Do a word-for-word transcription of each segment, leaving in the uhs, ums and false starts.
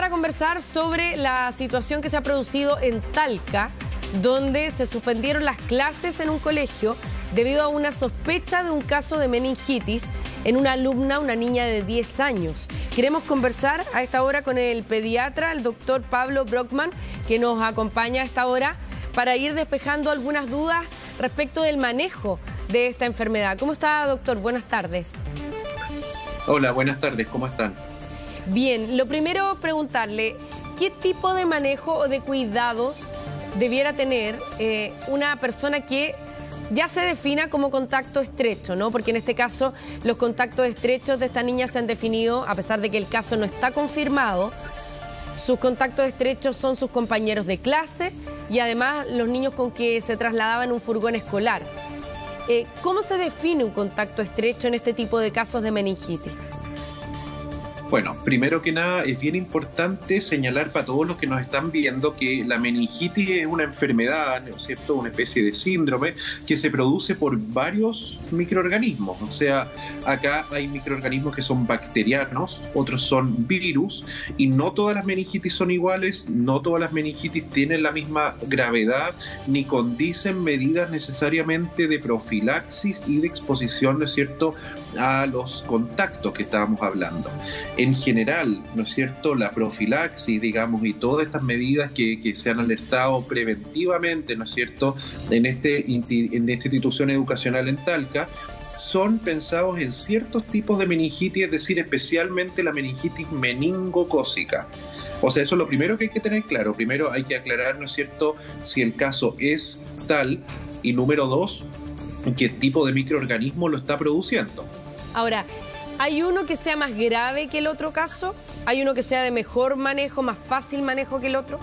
para conversar sobre la situación que se ha producido en Talca, donde se suspendieron las clases en un colegio debido a una sospecha de un caso de meningitis en una alumna, una niña de diez años. Queremos conversar a esta hora con el pediatra, el doctor Pablo Brockman, que nos acompaña a esta hora para ir despejando algunas dudas respecto del manejo de esta enfermedad. ¿Cómo está, doctor? Buenas tardes. Hola, buenas tardes. ¿Cómo están? Bien, lo primero preguntarle, ¿qué tipo de manejo o de cuidados debiera tener eh, una persona que ya se defina como contacto estrecho, ¿no? Porque en este caso los contactos estrechos de esta niña se han definido, a pesar de que el caso no está confirmado, sus contactos estrechos son sus compañeros de clase y además los niños con que se trasladaban en un furgón escolar. Eh, ¿Cómo se define un contacto estrecho en este tipo de casos de meningitis? Bueno, primero que nada es bien importante señalar para todos los que nos están viendo que la meningitis es una enfermedad, ¿no es cierto?, una especie de síndrome que se produce por varios microorganismos. O sea, acá hay microorganismos que son bacterianos, otros son virus, y no todas las meningitis son iguales, no todas las meningitis tienen la misma gravedad, ni condicen medidas necesariamente de profilaxis y de exposición, ¿no es cierto?, a los contactos que estábamos hablando. En general, ¿no es cierto?, la profilaxis, digamos, y todas estas medidas que, que se han alertado preventivamente, ¿no es cierto?, en, este, en esta institución educacional en Talca, son pensados en ciertos tipos de meningitis, es decir, especialmente la meningitis meningocócica. O sea, eso es lo primero que hay que tener claro. Primero hay que aclarar, ¿no es cierto?, si el caso es tal, y número dos, qué tipo de microorganismo lo está produciendo. Ahora, ¿hay uno que sea más grave que el otro caso? ¿Hay uno que sea de mejor manejo, más fácil manejo que el otro?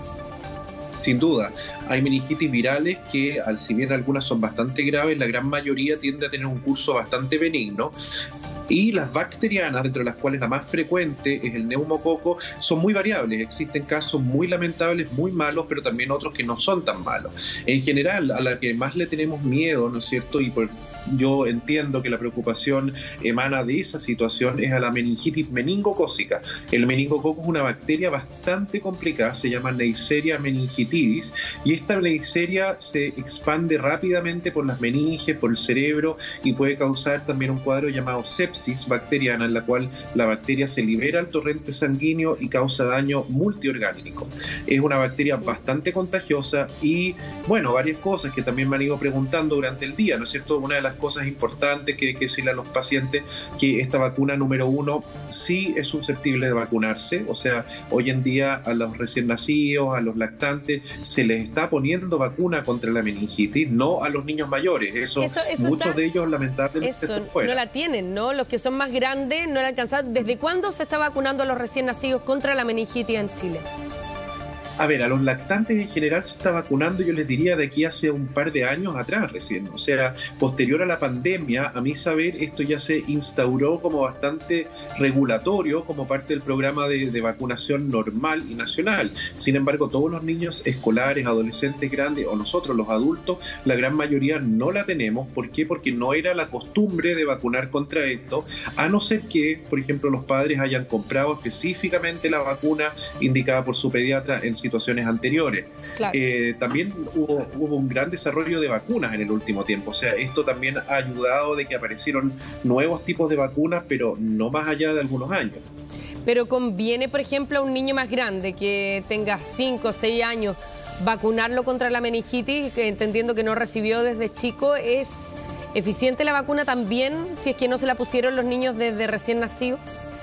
Sin duda, hay meningitis virales que, al si bien algunas son bastante graves, la gran mayoría tiende a tener un curso bastante benigno. Y las bacterianas, dentro de las cuales la más frecuente es el neumococo, son muy variables. Existen casos muy lamentables, muy malos, pero también otros que no son tan malos. En general, a la que más le tenemos miedo, ¿no es cierto?, y por yo entiendo que la preocupación emana de esa situación, es a la meningitis meningocócica. El meningococo es una bacteria bastante complicada, se llama Neisseria meningitidis, y esta Neisseria se expande rápidamente por las meninges, por el cerebro, y puede causar también un cuadro llamado sepsis bacteriana, en la cual la bacteria se libera al torrente sanguíneo y causa daño multiorgánico. Es una bacteria bastante contagiosa y, bueno, varias cosas que también me han ido preguntando durante el día, ¿no es cierto? Una de las cosas importantes que hay que decirle a los pacientes, que esta vacuna número uno sí es susceptible de vacunarse. O sea, hoy en día a los recién nacidos, a los lactantes, se les está poniendo vacuna contra la meningitis, no a los niños mayores. Eso, eso, eso muchos está, de ellos lamentablemente eso, están fuera. No la tienen, ¿no? Los que son más grandes no la alcanzan. ¿Desde cuándo se está vacunando a los recién nacidos contra la meningitis en Chile? A ver, a los lactantes en general se está vacunando, yo les diría, de aquí hace un par de años atrás recién. O sea, posterior a la pandemia, a mi saber, esto ya se instauró como bastante regulatorio, como parte del programa de, de vacunación normal y nacional. Sin embargo, todos los niños escolares, adolescentes grandes, o nosotros los adultos, la gran mayoría no la tenemos. ¿Por qué? Porque no era la costumbre de vacunar contra esto, a no ser que, por ejemplo, los padres hayan comprado específicamente la vacuna indicada por su pediatra en situaciones anteriores. Claro. Eh, también hubo, hubo un gran desarrollo de vacunas en el último tiempo. O sea, esto también ha ayudado de que aparecieron nuevos tipos de vacunas, pero no más allá de algunos años. Pero conviene, por ejemplo, a un niño más grande que tenga cinco o seis años, vacunarlo contra la meningitis, que entendiendo que no recibió desde chico. ¿Es eficiente la vacuna también si es que no se la pusieron los niños desde recién nacidos?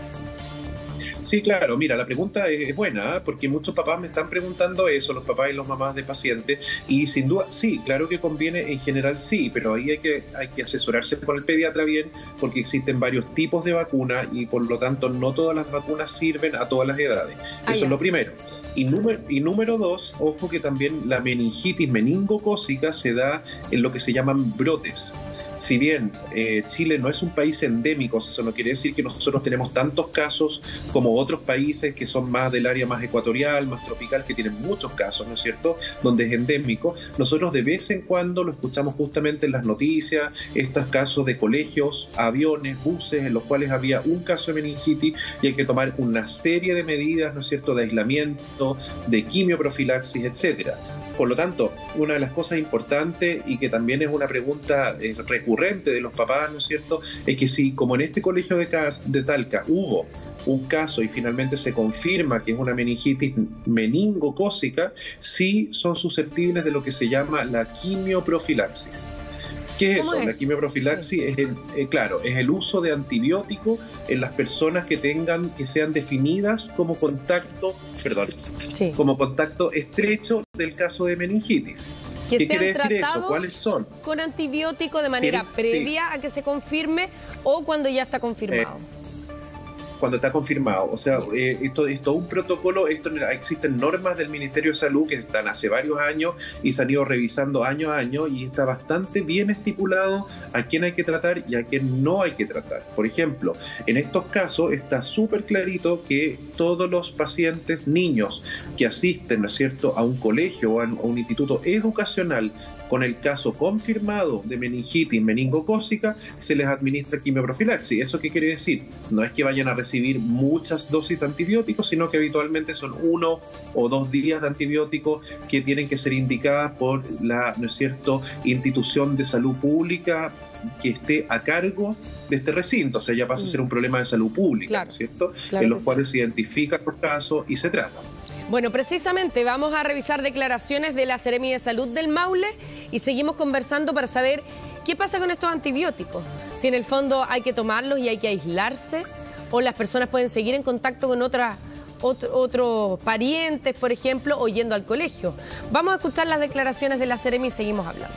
Sí, claro. Mira, la pregunta es buena, ¿eh? Porque muchos papás me están preguntando eso, los papás y los mamás de pacientes, y sin duda, sí, claro que conviene, en general sí, pero ahí hay que, hay que asesorarse con el pediatra bien, porque existen varios tipos de vacunas y por lo tanto no todas las vacunas sirven a todas las edades. Ah, eso ya. Es lo primero. Y número, y número dos, ojo que también la meningitis meningocócica se da en lo que se llaman brotes. si bien eh, Chile no es un país endémico, eso no quiere decir que nosotros tenemos tantos casos como otros países que son más del área más ecuatorial, más tropical, que tienen muchos casos, ¿no es cierto?, donde es endémico. Nosotros de vez en cuando lo escuchamos justamente en las noticias, estos casos de colegios, aviones, buses, en los cuales había un caso de meningitis y hay que tomar una serie de medidas, ¿no es cierto?, de aislamiento, de quimioprofilaxis, etcétera. Por lo tanto, una de las cosas importantes y que también es una pregunta eh, recurrente de los papás, ¿no es cierto?, es que si, como en este colegio de, de Talca hubo un caso y finalmente se confirma que es una meningitis meningocócica, sí son susceptibles de lo que se llama la quimioprofilaxis. ¿Qué es eso? Es? La quimioprofilaxis sí. es, el, eh, claro, es el uso de antibiótico en las personas que tengan, que sean definidas como contacto, perdón, sí. como contacto estrecho del caso de meningitis. Que ¿Qué sean quiere decir tratados eso? ¿Cuáles son? Con antibiótico de manera previa sí. a que se confirme o cuando ya está confirmado. Eh, cuando está confirmado, o sea, eh, esto es todo un protocolo, esto, existen normas del Ministerio de Salud que están hace varios años y se han ido revisando año a año y está bastante bien estipulado a quién hay que tratar y a quién no hay que tratar. Por ejemplo, en estos casos está súper clarito que todos los pacientes niños que asisten, ¿no es cierto?, a un colegio o a un instituto educacional con el caso confirmado de meningitis meningocócica, se les administra quimioprofilaxis. ¿Eso qué quiere decir? No es que vayan a recibir muchas dosis de antibióticos, sino que habitualmente son uno o dos días de antibióticos que tienen que ser indicadas por la, ¿no es cierto?, institución de salud pública que esté a cargo de este recinto. O sea, ya pasa a ser un problema de salud pública, claro, ¿no es cierto?, claro, en los cuales sí. se identifican los casos y se tratan. Bueno, precisamente vamos a revisar declaraciones de la Seremi de Salud del Maule y seguimos conversando para saber qué pasa con estos antibióticos. Si en el fondo hay que tomarlos y hay que aislarse o las personas pueden seguir en contacto con otras, otro, otros parientes, por ejemplo, o yendo al colegio. Vamos a escuchar las declaraciones de la Seremi y seguimos hablando.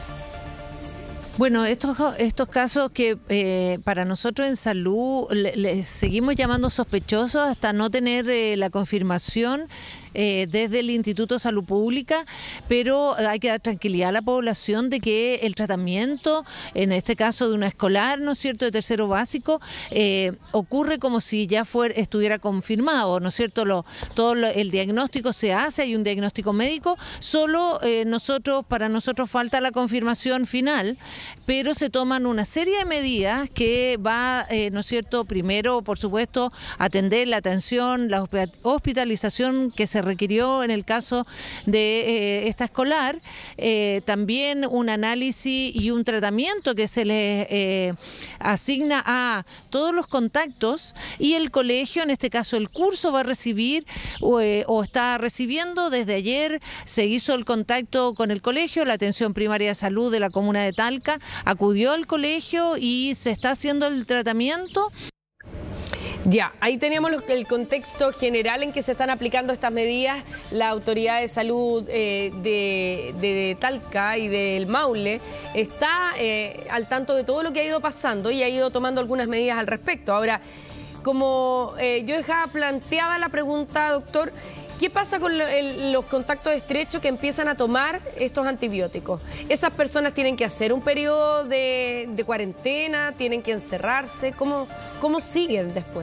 Bueno, estos, estos casos que eh, para nosotros en salud les le seguimos llamando sospechosos hasta no tener eh, la confirmación eh, desde el Instituto de Salud Pública, pero hay que dar tranquilidad a la población de que el tratamiento, en este caso de una escolar, ¿no es cierto?, de tercero básico, eh, ocurre como si ya fuera, estuviera confirmado, ¿no es cierto? Lo, todo lo, el diagnóstico se hace, hay un diagnóstico médico, solo eh, nosotros, para nosotros falta la confirmación final, pero se toman una serie de medidas que va, eh, ¿no es cierto?, primero, por supuesto, atender la atención, la hospitalización que se requirió en el caso de eh, esta escolar, eh, también un análisis y un tratamiento que se le eh, asigna a todos los contactos y el colegio, en este caso el curso, va a recibir o, eh, o está recibiendo desde ayer, se hizo el contacto con el colegio, la atención primaria de salud de la comuna de Talca acudió al colegio y se está haciendo el tratamiento. Ya, ahí teníamos el contexto general en que se están aplicando estas medidas. La Autoridad de Salud eh, de, de Talca y del Maule está eh, al tanto de todo lo que ha ido pasando y ha ido tomando algunas medidas al respecto. Ahora, como eh, yo dejaba planteada la pregunta, doctor, ¿qué pasa con lo, el, los contactos estrechos que empiezan a tomar estos antibióticos? ¿Esas personas tienen que hacer un periodo de, de cuarentena? ¿Tienen que encerrarse? ¿Cómo, cómo siguen después?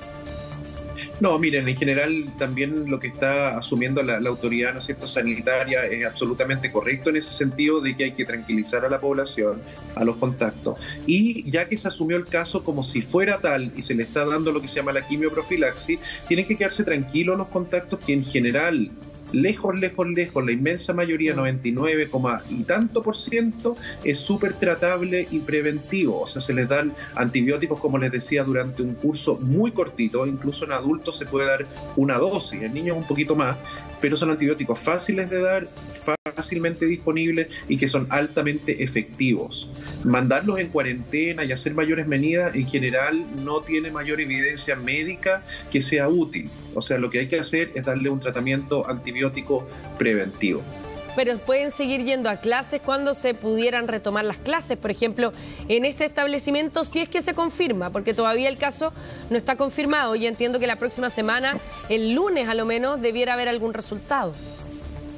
No, miren, en general también lo que está asumiendo la, la autoridad, ¿no es cierto?, sanitaria es absolutamente correcto en ese sentido de que hay que tranquilizar a la población, a los contactos. Y ya que se asumió el caso como si fuera tal y se le está dando lo que se llama la quimioprofilaxis, tienen que quedarse tranquilos los contactos que en general, lejos, lejos, lejos, la inmensa mayoría, noventa y nueve, y tanto por ciento, es súper tratable y preventivo. O sea, se les dan antibióticos, como les decía, durante un curso muy cortito, incluso en adultos se puede dar una dosis, en niños un poquito más, pero son antibióticos fáciles de dar, fácilmente disponibles y que son altamente efectivos. Mandarlos en cuarentena y hacer mayores medidas, en general, no tiene mayor evidencia médica que sea útil. O sea, lo que hay que hacer es darle un tratamiento antibiótico preventivo. Pero pueden seguir yendo a clases cuando se pudieran retomar las clases, por ejemplo, en este establecimiento, si es que se confirma, porque todavía el caso no está confirmado y entiendo que la próxima semana, el lunes a lo menos, debiera haber algún resultado.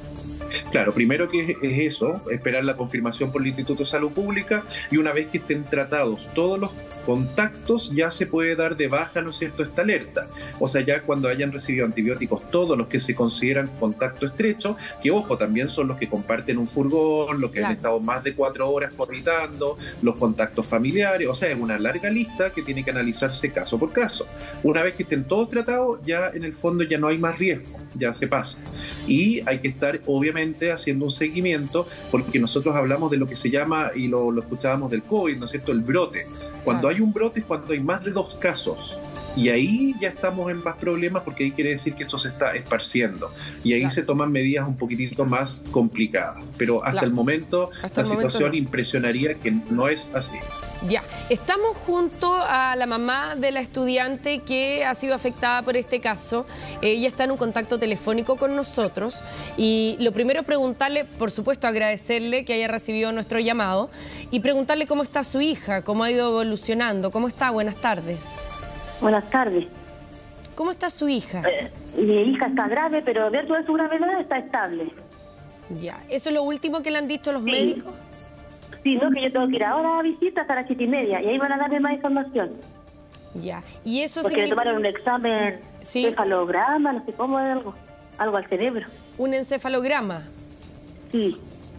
Claro, primero que es, es eso, esperar la confirmación por el Instituto de Salud Pública, y una vez que estén tratados todos los contactos, ya se puede dar de baja, ¿no es cierto?, esta alerta. O sea, ya cuando hayan recibido antibióticos todos los que se consideran contacto estrecho, que ojo, también son los que comparten un furgón, los que claro. han estado más de cuatro horas corritando, los contactos familiares, o sea, es una larga lista que tiene que analizarse caso por caso. Una vez que estén todos tratados, ya en el fondo ya no hay más riesgo, ya se pasa. Y hay que estar, obviamente, haciendo un seguimiento, porque nosotros hablamos de lo que se llama, y lo, lo escuchábamos del COVID, ¿no es cierto?, el brote. Cuando claro. hay un brote es cuando hay más de dos casos. Y ahí ya estamos en más problemas, porque ahí quiere decir que esto se está esparciendo. Y ahí claro. se toman medidas un poquitito más complicadas. Pero hasta claro. el momento hasta la el situación momento no. impresionaría que no es así. Ya, estamos junto a la mamá de la estudiante que ha sido afectada por este caso. Ella está en un contacto telefónico con nosotros y lo primero es preguntarle, por supuesto agradecerle que haya recibido nuestro llamado y preguntarle cómo está su hija, cómo ha ido evolucionando. ¿Cómo está? Buenas tardes. Buenas tardes. ¿Cómo está su hija? Eh, mi hija está grave, pero dentro de su gravedad está estable. Ya, ¿eso es lo último que le han dicho los sí. médicos? Sí, no, que yo tengo que ir ahora a visita hasta las siete y media y ahí van a darme más información. Ya, y eso porque significa... le tomaron un examen, ¿sí? encefalograma, no sé cómo, es algo, algo al cerebro. ¿Un encefalograma? Sí.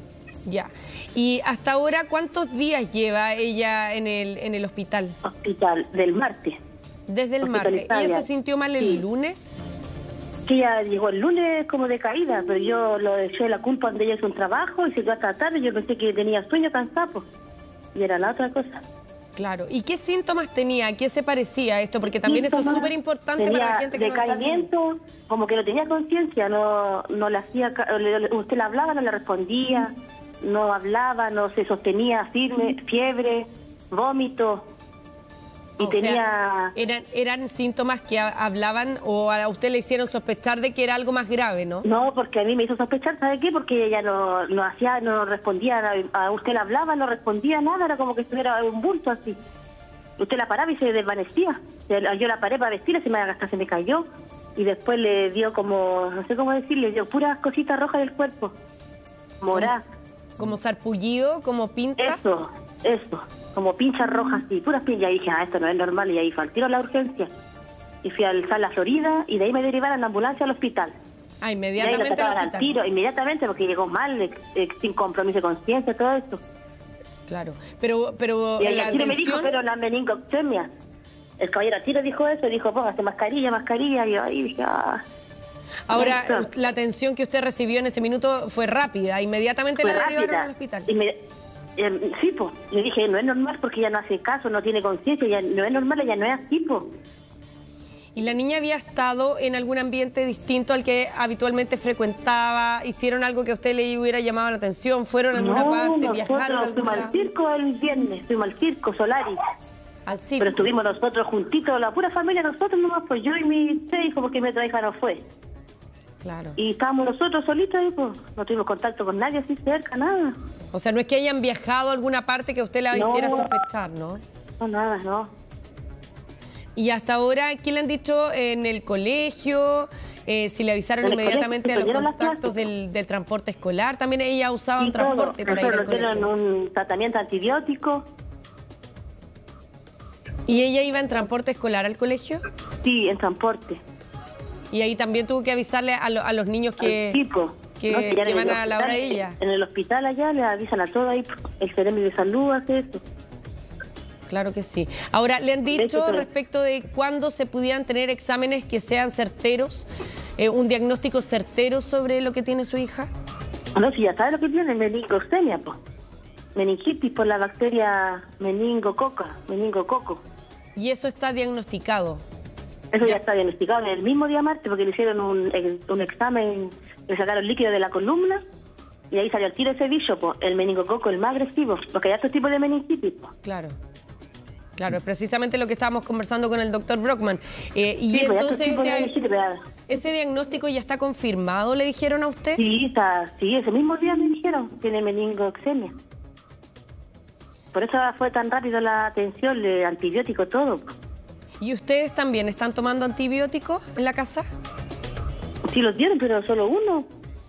Ya, y hasta ahora, ¿cuántos días lleva ella en el, en el hospital? Hospital, del martes. Desde el martes. ¿Y ella se sintió mal el sí. lunes? Que ella llegó el lunes como de caída, pero yo lo eché la culpa donde ella hizo un trabajo y se quedó hasta tarde. Yo pensé que tenía sueño, cansado, y era la otra cosa. Claro. ¿Y qué síntomas tenía? ¿A qué se parecía esto? Porque también síntomas, eso es súper importante para la gente que no está viendo. Decaimiento, como que no tenía conciencia, no, no le hacía, usted le hablaba, no le respondía, no hablaba, no se sostenía firme, fiebre, vómito. Y o tenía... sea, eran, eran síntomas que hablaban o a usted le hicieron sospechar de que era algo más grave, ¿no? No, porque a mí me hizo sospechar, ¿sabe qué? Porque ella no, no hacía, no respondía, a usted le hablaba, no respondía nada, era como que estuviera un bulto así. Usted la paraba y se desvanecía. Yo la paré para vestirla, se me, hasta se me cayó. Y después le dio como, no sé cómo decirle, le dio puras cositas rojas del cuerpo. Moradas. ¿Como, como sarpullido, como pintas? Eso, eso. Como pinchas rojas, así, puras pinchas. Y dije, ah, esto no es normal. Y ahí fue al tiro a la urgencia. Y fui al Sala Florida y de ahí me derivaron la ambulancia al hospital. Ah, inmediatamente. Y ahí lo trataban al tiro, inmediatamente, porque llegó mal, eh, eh, sin compromiso de conciencia, todo esto. Claro, pero, pero y la al tiro atención... me dijo, pero la meningoxemia. El caballero al tiro dijo eso, dijo, póngase mascarilla, mascarilla. Y yo ahí dije, ah... Ahora, la atención que usted recibió en ese minuto fue rápida, inmediatamente fue la derivaron rápida. al hospital. Inmedi eh, sí, pues, le dije, no es normal porque ella no hace caso, no tiene conciencia, ella no es normal, ella no es así, pues. ¿Y la niña había estado en algún ambiente distinto al que habitualmente frecuentaba? ¿Hicieron algo que a usted le hubiera llamado la atención? ¿Fueron a alguna no, parte? ¿Viajaron a fuimos al circo el viernes, fuimos al circo Solaris. ¿Al circo? Pero estuvimos nosotros juntitos, la pura familia, nosotros nomás, pues yo y mi tres hijos, porque mi otra hija no fue. Claro. Y estábamos nosotros solitos y pues no tuvimos contacto con nadie así cerca, nada. O sea, no es que hayan viajado a alguna parte que a usted la no, hiciera sospechar, ¿no? No, nada, no. Y hasta ahora, ¿qué le han dicho en el colegio? Eh, si le avisaron inmediatamente a los contactos del, del transporte escolar. También ella usaba un transporte para ir al colegio. Nosotros nos dieron un tratamiento antibiótico. ¿Y ella iba en transporte escolar al colegio? Sí, en transporte. Y ahí también tuvo que avisarle a, lo, a los niños que, tipo, que, no, que, que van a la hora de ella. En el hospital allá le avisan a todo ahí, el Seremi de Salud hace eso. Claro que sí. Ahora, ¿le han dicho de respecto de cuándo se pudieran tener exámenes que sean certeros, eh, un diagnóstico certero sobre lo que tiene su hija? No, si ya sabe lo que tiene, meningoxemia, pues. Meningitis por la bacteria meningococa, meningococo. ¿Y eso está diagnosticado? Eso ya, ya está diagnosticado en el mismo día martes, porque le hicieron un, un examen, le sacaron líquido de la columna y ahí salió el tiro ese bicho, pues, el meningococo, el más agresivo, porque hay otro tipo de meningitis. Pues. Claro, claro, es precisamente lo que estábamos conversando con el doctor Brockman. Eh, y sí, entonces ese, ese diagnóstico ya está confirmado, ¿le dijeron a usted? Sí, está, sí, ese mismo día me dijeron, tiene meningoxemia. Por eso fue tan rápido la atención, el antibiótico, todo. ¿Y ustedes también están tomando antibióticos en la casa? Sí los dieron, pero solo uno.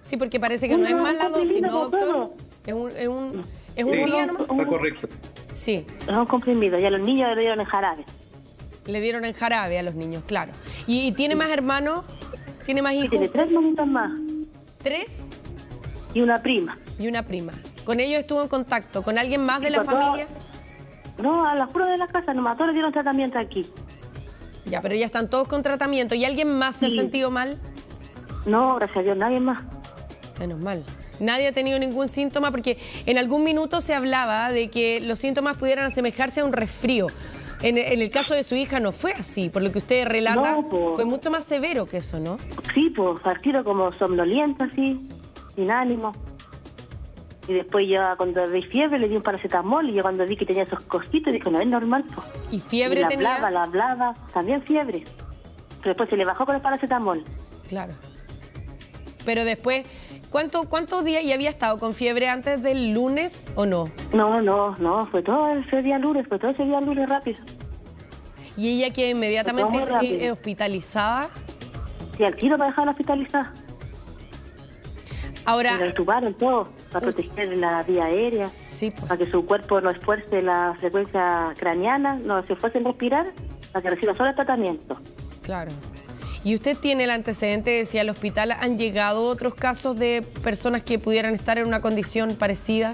Sí, porque parece que no es más la dosis, ¿no, doctor? Es un, es un, es un Sí, día nomás. está correcto. Sí, Es un comprimido, y a los niños le dieron en jarabe. le dieron en jarabe a los niños, claro. ¿Y, y tiene más hermanos? ¿Tiene más Y hijos? tiene tres manitas más, ¿Tres? y una prima. Y una prima. ¿Con ellos estuvo en contacto? ¿Con alguien más de la Con todo- familia? No, a las puras de la casa, nomás todos le dieron tratamiento aquí. Ya, pero ya están todos con tratamiento. ¿Y alguien más se ha Sí. sentido mal? No, gracias a Dios, nadie más. Menos mal. Nadie ha tenido ningún síntoma porque en algún minuto se hablaba de que los síntomas pudieran asemejarse a un resfrío. En, en el caso de su hija no fue así, por lo que usted relata, No, po. fue mucho más severo que eso, ¿no? Sí, pues, partido como somnolienta, así, sin ánimo. Y después yo cuando vi fiebre le di un paracetamol, y yo cuando vi que tenía esos cositos dije, no es normal, pues. ¿Y fiebre y la tenía? hablaba, la hablaba, también fiebre. Pero después se le bajó con el paracetamol. Claro. Pero después, ¿cuánto, ¿cuántos días y había estado con fiebre antes del lunes o no? No, no, no, fue todo ese día lunes, fue todo ese día lunes rápido. Y ella que inmediatamente Muy rápido. eh, hospitalizada. Y al tiro para dejarla hospitalizada. Ahora, Y la entubaron todo, para proteger la vía aérea, sí, pues, para que su cuerpo no esfuerce la frecuencia craneana, no se esfuerce en respirar, para que reciba solo el tratamiento. claro. ¿Y usted tiene el antecedente de si al hospital han llegado otros casos de personas que pudieran estar en una condición parecida?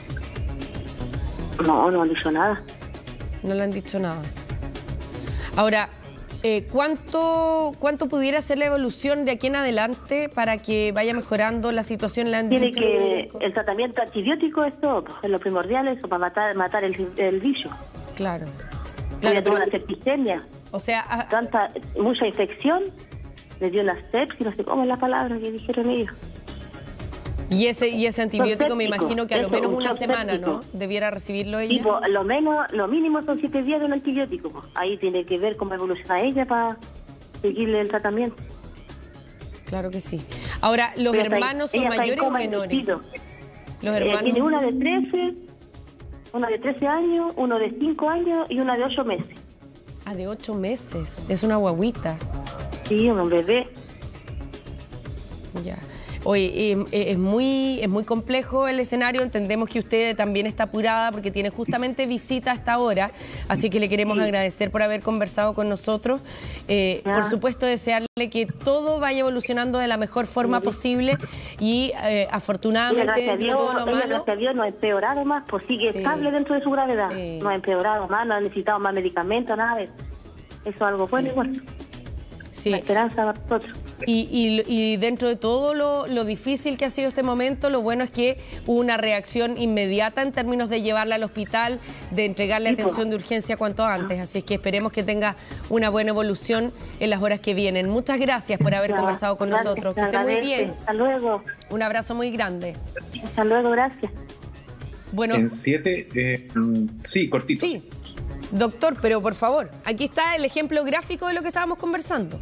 No, no han dicho nada. No le han dicho nada. Ahora, eh, ¿cuánto, ¿cuánto pudiera ser la evolución de aquí en adelante para que vaya mejorando la situación? ¿Le han Tiene dicho que, médico? el tratamiento antibiótico es todo, pues, es lo primordial, eso, para matar, matar el, el bicho. Claro. Ella Claro, tuvo pero, una septicemia, o sea, ah, tanta, mucha infección, le dio una sepsis, no sé cómo es la palabra que dijeron ellos. y ese y ese antibiótico me séptico, imagino que a lo eso, menos un una shock semana, ¿no? séptico. Debiera recibirlo ella. Y po, lo menos, lo mínimo son siete días de un antibiótico. Po. Ahí tiene que ver cómo evoluciona ella para seguirle el tratamiento. Claro que sí. Ahora, ¿los Ella está en- hermanos son ella está en mayores o coma menores? inducido. Los Eh, hermanos. tiene una de trece, una de trece años, uno de cinco años y una de ocho meses. Ah, de ocho meses. Es una guaguita. Sí, un bebé. Ya. Oye, eh, eh, es muy, es muy complejo el escenario. Entendemos que usted también está apurada porque tiene justamente visita hasta ahora. Así que le queremos Sí. agradecer por haber conversado con nosotros. Eh, Ya. por supuesto, desearle que todo vaya evolucionando de la mejor forma Sí. posible. Y eh, Ella, afortunadamente, gracias a dentro de Dios, todo lo ella, malo, gracias a Dios, no ha empeorado más, pues sigue Sí. estable dentro de su gravedad. Sí. No ha empeorado más, no ha necesitado más medicamentos, nada de eso. Eso es algo bueno igual. sí. La esperanza para nosotros. Y, y- y dentro de todo lo, lo difícil que ha sido este momento, lo bueno es que hubo una reacción inmediata en términos de llevarla al hospital, de entregarle Sí, po. atención de urgencia cuanto antes. Así es que esperemos que tenga una buena evolución en las horas que vienen. Muchas gracias por haber Ya, conversado con gracias, nosotros. Que te esté muy agradece. bien. Hasta luego. Un abrazo muy grande. Hasta luego, gracias. Bueno, En siete, eh, mm, sí, cortito. sí, doctor, pero por favor, aquí está el ejemplo gráfico de lo que estábamos conversando.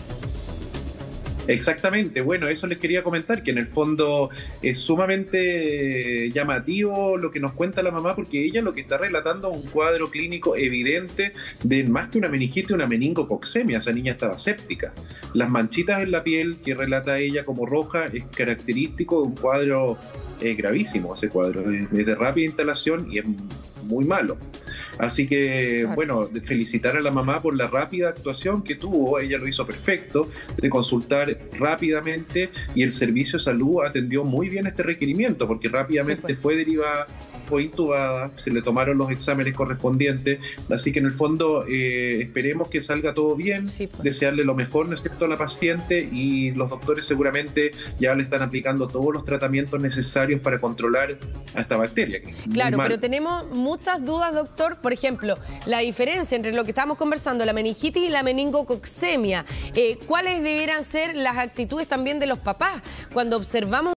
Exactamente, bueno, eso les quería comentar, que en el fondo es sumamente llamativo lo que nos cuenta la mamá, porque ella lo que está relatando es un cuadro clínico evidente de más que una meningitis, una meningococcemia. Esa niña estaba séptica. Las manchitas en la piel que relata ella como roja es característico de un cuadro eh, gravísimo, ese cuadro, es de rápida instalación y es muy malo. Así que, Claro. bueno, de felicitar a la mamá por la rápida actuación que tuvo. Ella lo hizo perfecto, de consultar rápidamente, y el servicio de salud atendió muy bien este requerimiento, porque rápidamente Sí, pues. fue derivada, fue intubada, se le tomaron los exámenes correspondientes. Así que en el fondo eh, esperemos que salga todo bien, Sí, pues. desearle lo mejor, ¿no es cierto?, a la paciente, y los doctores seguramente ya le están aplicando todos los tratamientos necesarios para controlar a esta bacteria. que es muy Claro, mala. pero tenemos muchas dudas, doctor. Por ejemplo, la diferencia entre lo que estábamos conversando, la meningitis y la meningococcemia. Eh, ¿Cuáles deberán ser las actitudes también de los papás cuando observamos